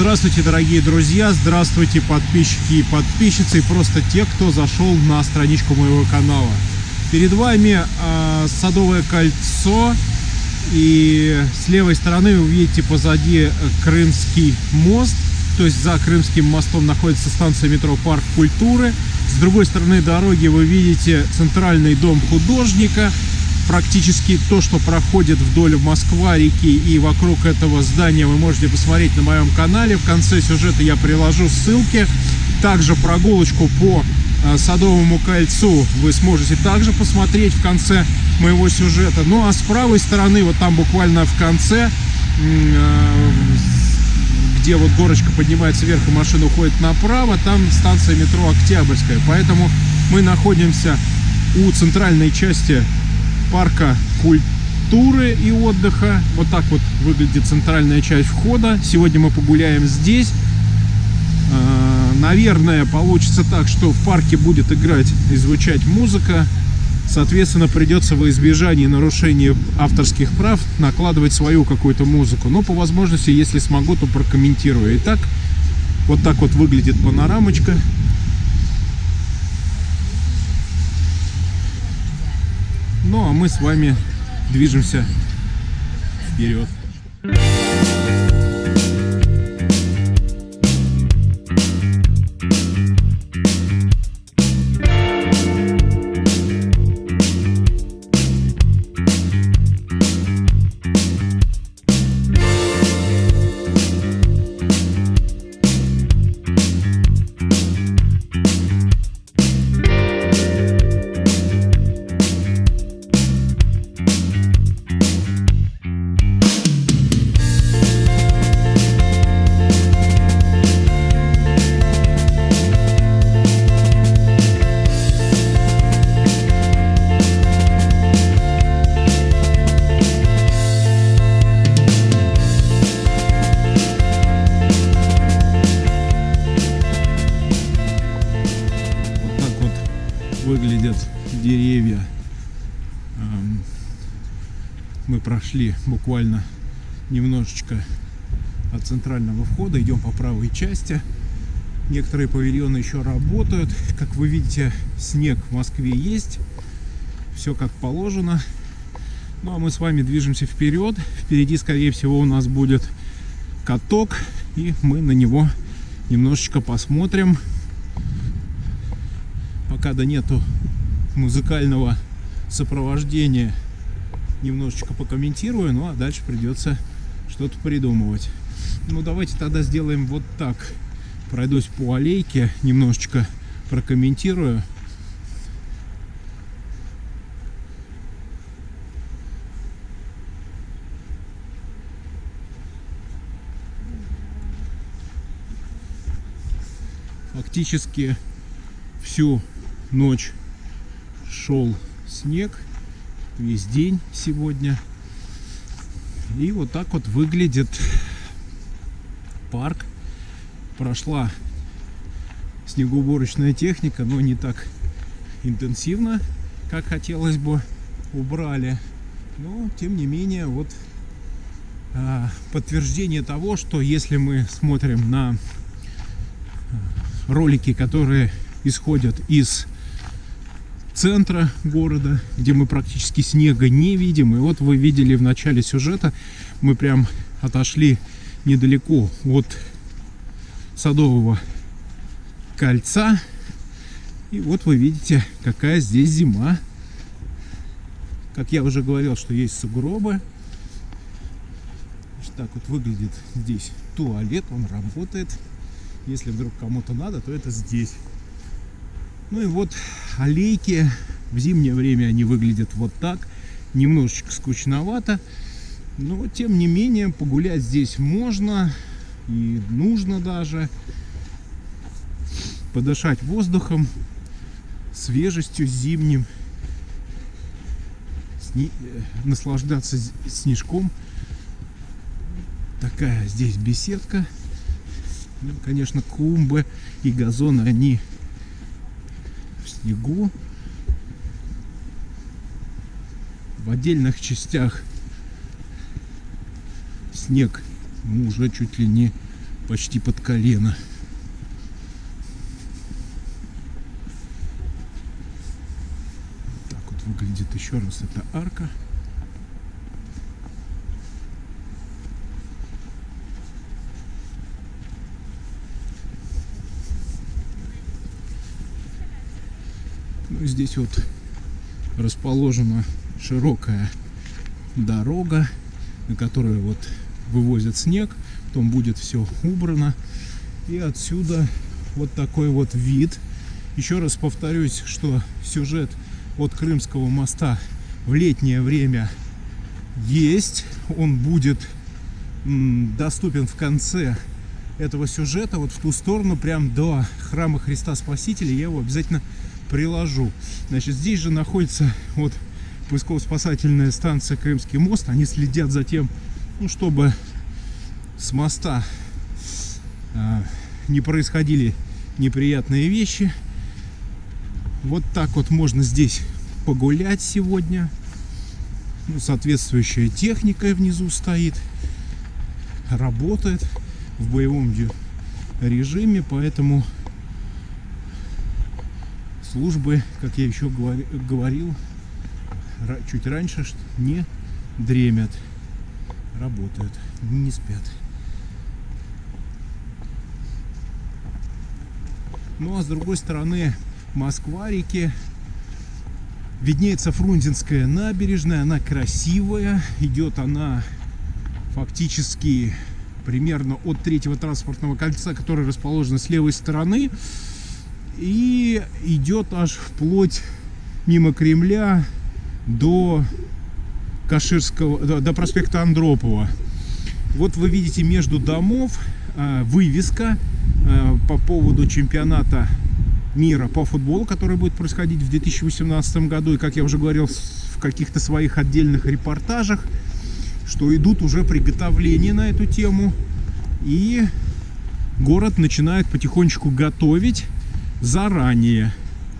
Здравствуйте, дорогие друзья, здравствуйте, подписчики и подписчицы, и просто те, кто зашел на страничку моего канала. Перед вами Садовое кольцо, и с левой стороны вы увидите позади Крымский мост, то есть за Крымским мостом находится станция метро Парк культуры. С другой стороны дороги вы видите центральный дом художника. Практически то, что проходит вдоль Москва-реки и вокруг этого здания, вы можете посмотреть на моем канале. В конце сюжета я приложу ссылки. Также прогулочку по Садовому кольцу вы сможете также посмотреть в конце моего сюжета. Ну а с правой стороны, вот там буквально в конце, где вот горочка поднимается вверх и машина уходит направо, там станция метро Октябрьская. Поэтому мы находимся у центральной части парка культуры и отдыха. Вот так вот выглядит центральная часть входа. Сегодня мы погуляем здесь. Наверное, получится так, что в парке будет играть и звучать музыка. Соответственно, придется во избежание нарушения авторских прав накладывать свою какую-то музыку. Но по возможности, если смогу, то прокомментирую. Итак, вот так вот выглядит панорамочка. Ну а мы с вами движемся вперед. Выглядят деревья. Мы прошли буквально немножечко от центрального входа, идем по правой части. Некоторые павильоны еще работают. Как вы видите, снег в Москве есть, все как положено. Ну а мы с вами движемся вперед. Впереди, скорее всего, у нас будет каток, и мы на него немножечко посмотрим. Пока да нету музыкального сопровождения, немножечко покомментирую, ну а дальше придется что-то придумывать. Ну давайте тогда сделаем вот так. Пройдусь по аллейке, немножечко прокомментирую. Фактически всю ночь шел снег, весь день сегодня. И вот так вот выглядит парк. Прошла снегоуборочная техника, но не так интенсивно, как хотелось бы. Убрали. Но тем не менее, вот подтверждение того, что если мы смотрим на ролики, которые исходят из центра города, где мы практически снега не видим. И вот вы видели в начале сюжета, мы прям отошли недалеко от Садового кольца. И вот вы видите, какая здесь зима. Как я уже говорил, что есть сугробы. Так вот выглядит здесь туалет, он работает. Если вдруг кому-то надо, то это здесь. Ну и вот аллейки. В зимнее время они выглядят вот так. Немножечко скучновато. Но тем не менее погулять здесь можно. И нужно даже. Подышать воздухом. Свежестью зимним. Наслаждаться снежком. Такая здесь беседка. Ну, конечно, клумбы и газоны, они в снегу. В отдельных частях снег уже чуть ли не почти под колено. Так вот выглядит еще раз эта арка. Ну, здесь вот расположена широкая дорога, на которой вот вывозят снег, потом будет все убрано. И отсюда вот такой вот вид. Еще раз повторюсь, что сюжет от Крымского моста в летнее время есть. Он будет доступен в конце этого сюжета, вот в ту сторону, прям до храма Христа Спасителя. Я его обязательно приложу. Значит, здесь же находится вот поисково-спасательная станция Крымский мост. Они следят за тем, ну, чтобы с моста не происходили неприятные вещи. Вот так вот можно здесь погулять сегодня. Ну, соответствующая техника внизу стоит, работает в боевом режиме, поэтому службы, как я еще говорил чуть раньше, что не дремят, работают, не спят. Ну а с другой стороны Москва-реки виднеется Фрунзенская набережная. Она красивая, идет она фактически примерно от третьего транспортного кольца, которое расположено с левой стороны, и идет аж вплоть мимо Кремля до Каширского, до проспекта Андропова. Вот вы видите между домов вывеска по поводу чемпионата мира по футболу, который будет происходить в 2018 году. И, как я уже говорил в каких-то своих отдельных репортажах, что идут уже приготовления на эту тему, и город начинает потихонечку готовить заранее.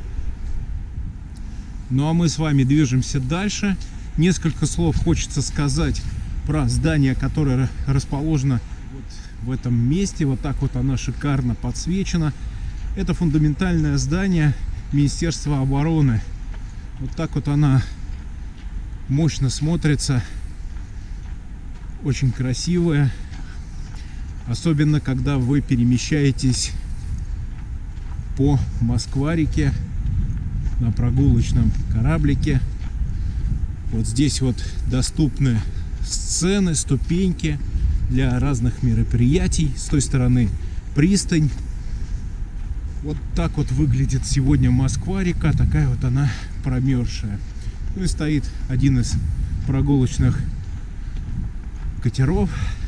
Ну а мы с вами движемся дальше. Несколько слов хочется сказать про здание, которое расположено вот в этом месте. Вот так вот оно шикарно подсвечено. Это фундаментальное здание Министерства обороны. Вот так вот она мощно смотрится. Очень красивая. Особенно, когда вы перемещаетесь по Москва-реке на прогулочном кораблике. Вот здесь вот доступны сцены, ступеньки для разных мероприятий. С той стороны пристань. Вот так вот выглядит сегодня Москва-река. Такая вот она промерзшая. Ну и стоит один из прогулочных катеров.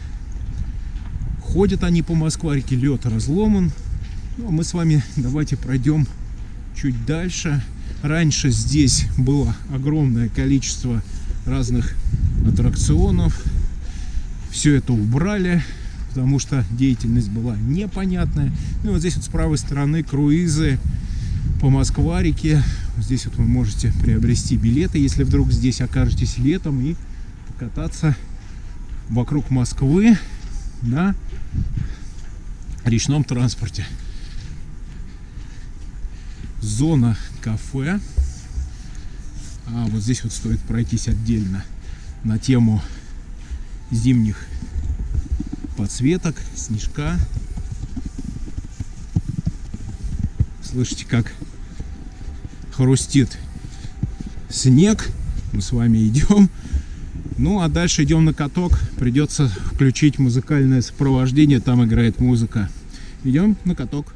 Ходят они по Москва-реке, лед разломан. Ну, а мы с вами давайте пройдем чуть дальше. Раньше здесь было огромное количество разных аттракционов. Все это убрали, потому что деятельность была непонятная. Ну, вот здесь вот с правой стороны круизы по Москва-реке. Здесь вот вы можете приобрести билеты, если вдруг здесь окажетесь летом, и покататься вокруг Москвы на речном транспорте. Зона кафе. А вот здесь вот стоит пройтись отдельно на тему зимних подсветок, снежка. Слышите, как хрустит снег. Мы с вами идем. Ну а дальше идем на каток. Придется включить музыкальное сопровождение. Там играет музыка. Идем на каток.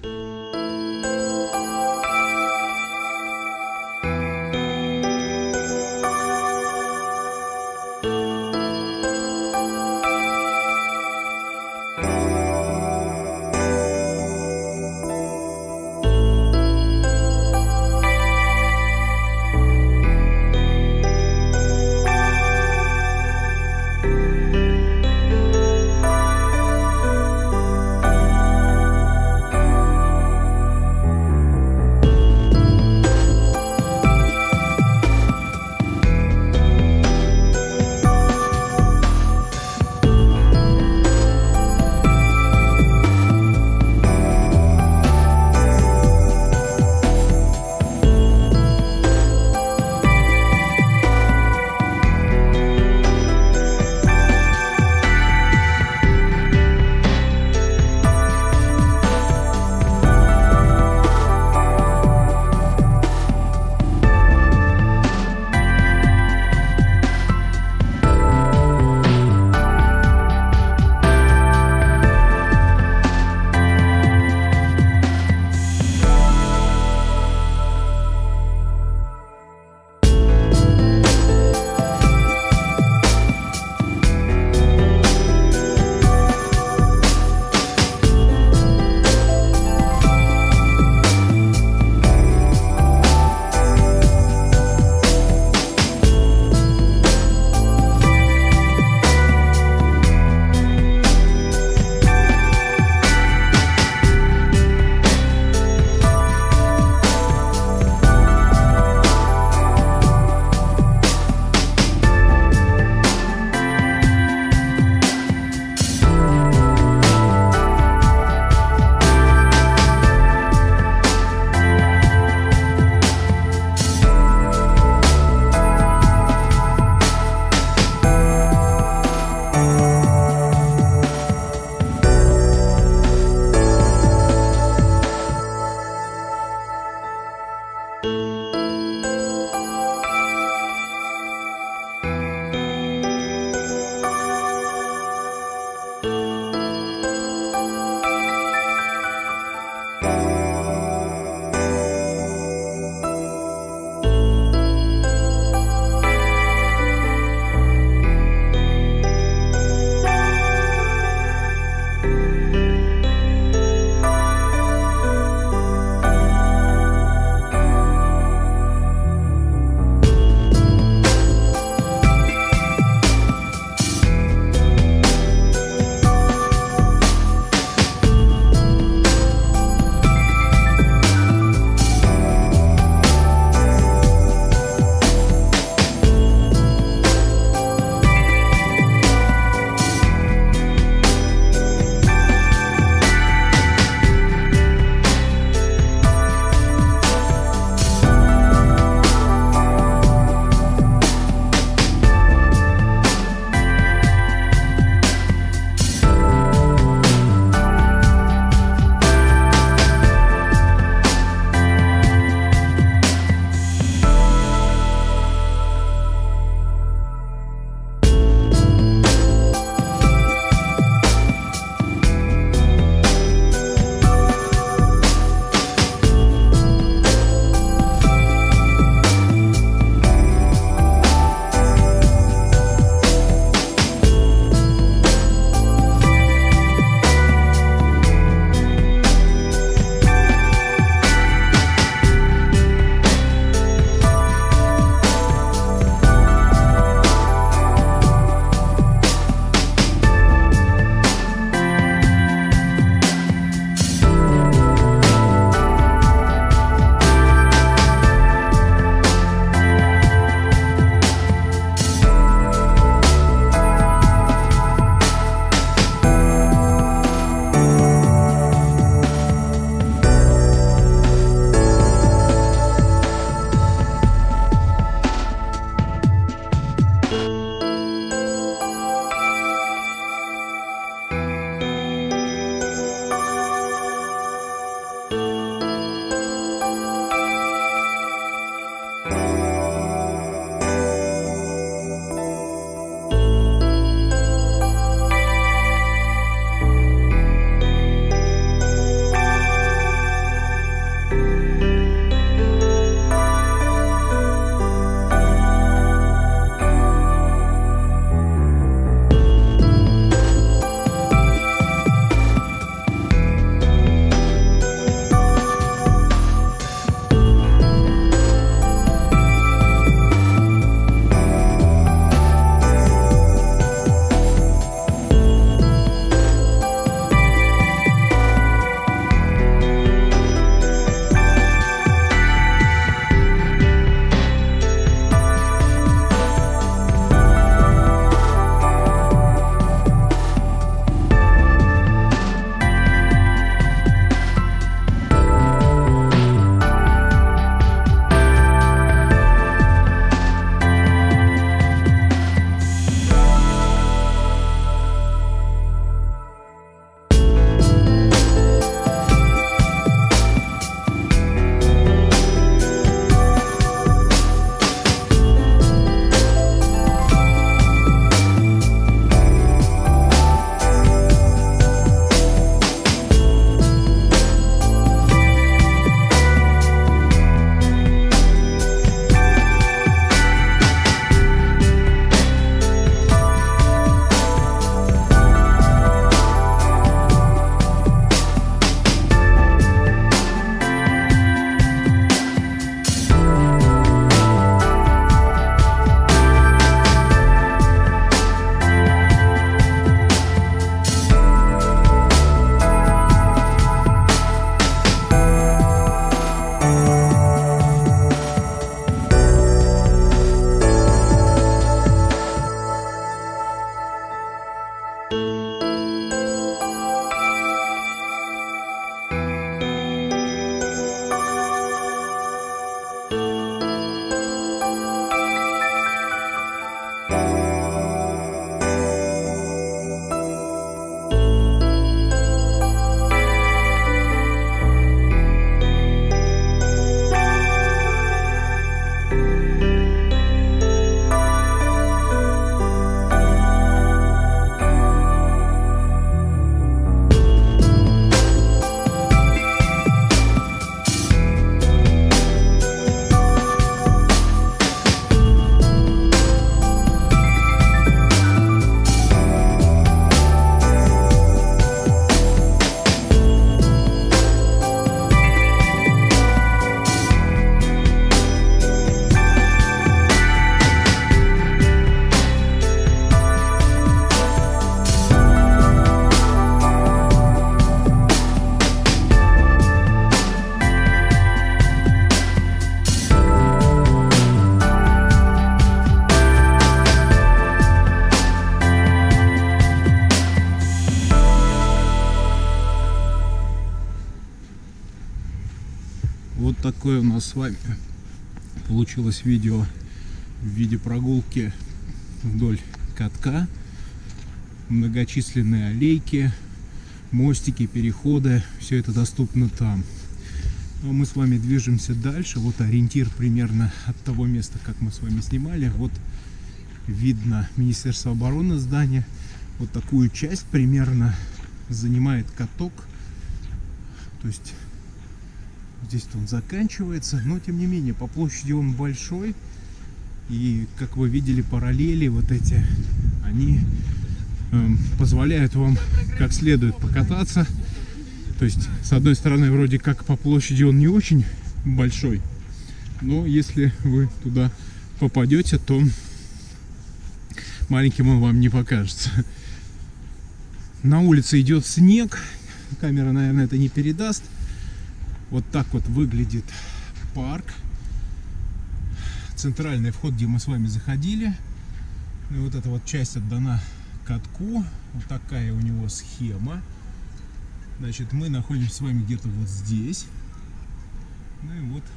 Вот такое у нас с вами получилось видео в виде прогулки вдоль катка. Многочисленные аллейки, мостики, переходы, все это доступно там. Но мы с вами движемся дальше. Вот ориентир примерно от того места, как мы с вами снимали. Вот видно Министерство обороны, здание. Вот такую часть примерно занимает каток. То есть здесь он заканчивается, но тем не менее по площади он большой. И как вы видели, параллели вот эти, они позволяют вам как следует покататься. То есть, с одной стороны, вроде как по площади он не очень большой, но если вы туда попадете, то маленьким он вам не покажется. На улице идет снег, камера, наверное, это не передаст. Вот так вот выглядит парк. Центральный вход, где мы с вами заходили. И вот эта вот часть отдана катку. Вот такая у него схема. Значит, мы находимся с вами где-то вот здесь. Ну и вот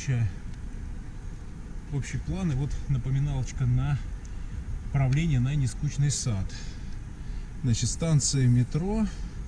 общий план. И вот напоминалочка на направление на Нескучный сад. Значит, станция метро.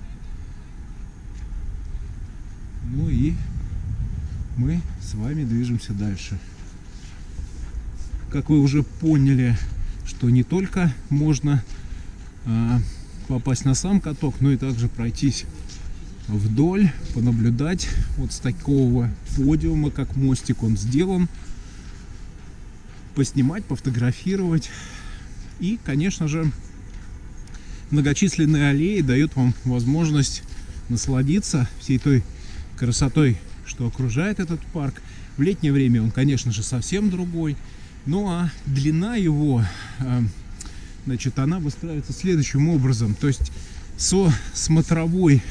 Ну и мы с вами движемся дальше. Как вы уже поняли, что не только можно попасть на сам каток, но и также пройтись вдоль, понаблюдать вот с такого подиума, как мостик он сделан, поснимать, пофотографировать. И, конечно же, многочисленные аллеи дают вам возможность насладиться всей той красотой, что окружает этот парк. В летнее время он, конечно же, совсем другой. Ну а длина его, значит, она выстраивается следующим образом. То есть со смотровой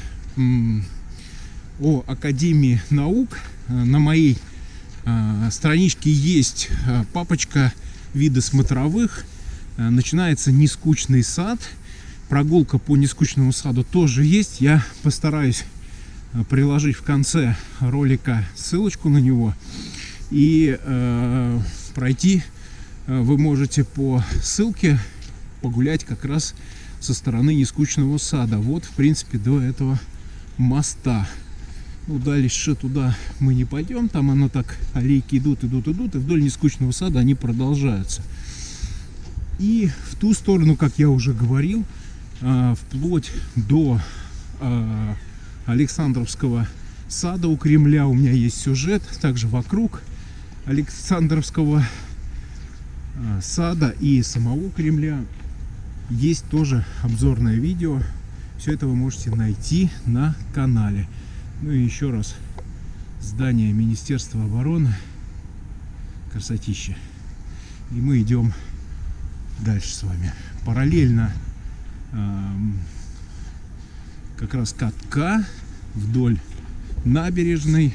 о Академии наук на моей страничке есть папочка виды смотровых. Начинается Нескучный сад. Прогулка по Нескучному саду тоже есть. Я постараюсь приложить в конце ролика ссылочку на него. И пройти вы можете по ссылке, погулять как раз со стороны Нескучного сада. Вот, в принципе, до этого моста. Ну, дальше туда мы не пойдем. Там оно так, аллейки идут, и вдоль Нескучного сада они продолжаются. И в ту сторону, как я уже говорил, вплоть до Александровского сада у Кремля у меня есть сюжет. Также вокруг Александровского сада и самого Кремля есть тоже обзорное видео. Все это вы можете найти на канале. Ну и еще раз, здание Министерства обороны, красотища. И мы идем дальше с вами. Параллельно как раз катка вдоль набережной.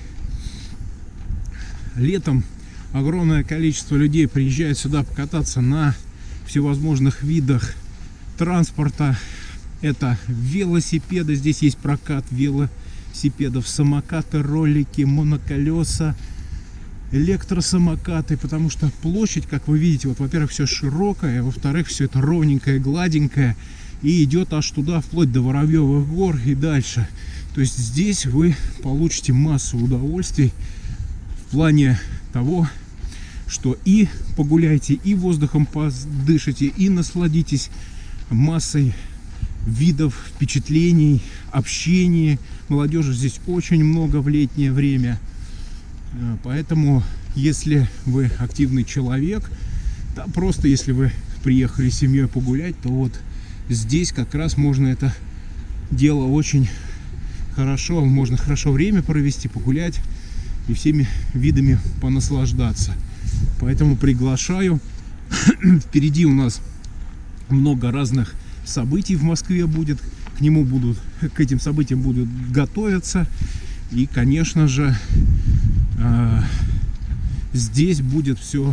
Летом огромное количество людей приезжает сюда покататься на всевозможных видах транспорта. Это велосипеды, здесь есть прокат велосипедов, самокаты, ролики, моноколеса, электросамокаты, потому что площадь, как вы видите, вот, во-первых, все широкое, во-вторых, все это ровненькое, гладенькое, и идет аж туда, вплоть до Воробьевых гор и дальше. То есть здесь вы получите массу удовольствий в плане того, что и погуляйте, и воздухом подышите, и насладитесь массой видов, впечатлений, общения. Молодежи здесь очень много в летнее время. Поэтому, если вы активный человек, да просто если вы приехали с семьей погулять, то вот здесь как раз можно это дело очень хорошо, можно хорошо время провести, погулять и всеми видами понаслаждаться. Поэтому приглашаю. Впереди у нас много разных событий в Москве будет. К этим событиям будут готовиться. И, конечно же, здесь будет все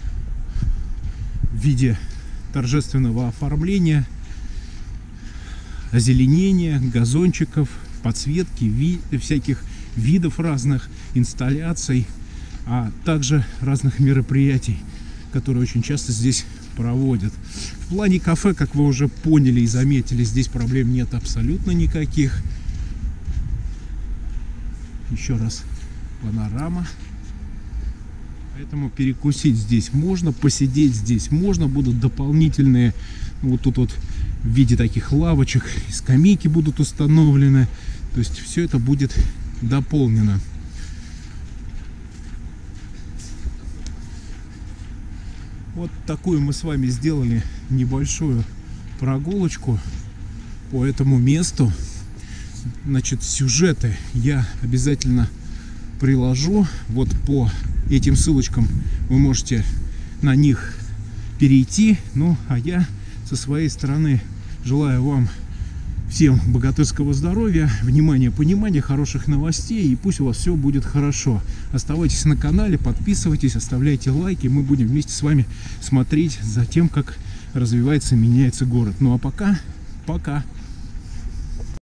в виде торжественного оформления, озеленения, газончиков, подсветки, всяких видов разных, инсталляций, а также разных мероприятий, которые очень часто здесь проводят. В плане кафе, как вы уже поняли и заметили, здесь проблем нет абсолютно никаких. Еще раз панорама. Поэтому перекусить здесь можно, посидеть здесь можно. Будут дополнительные, вот тут вот в виде таких лавочек, скамейки будут установлены. То есть все это будет дополнено. Вот такую мы с вами сделали небольшую прогулочку по этому месту. Значит, сюжеты я обязательно приложу. Вот по этим ссылочкам вы можете на них перейти. Ну, а я со своей стороны желаю вам всем богатырского здоровья, внимания, понимания, хороших новостей, и пусть у вас все будет хорошо. Оставайтесь на канале, подписывайтесь, оставляйте лайки. Мы будем вместе с вами смотреть за тем, как развивается и меняется город. Ну а пока.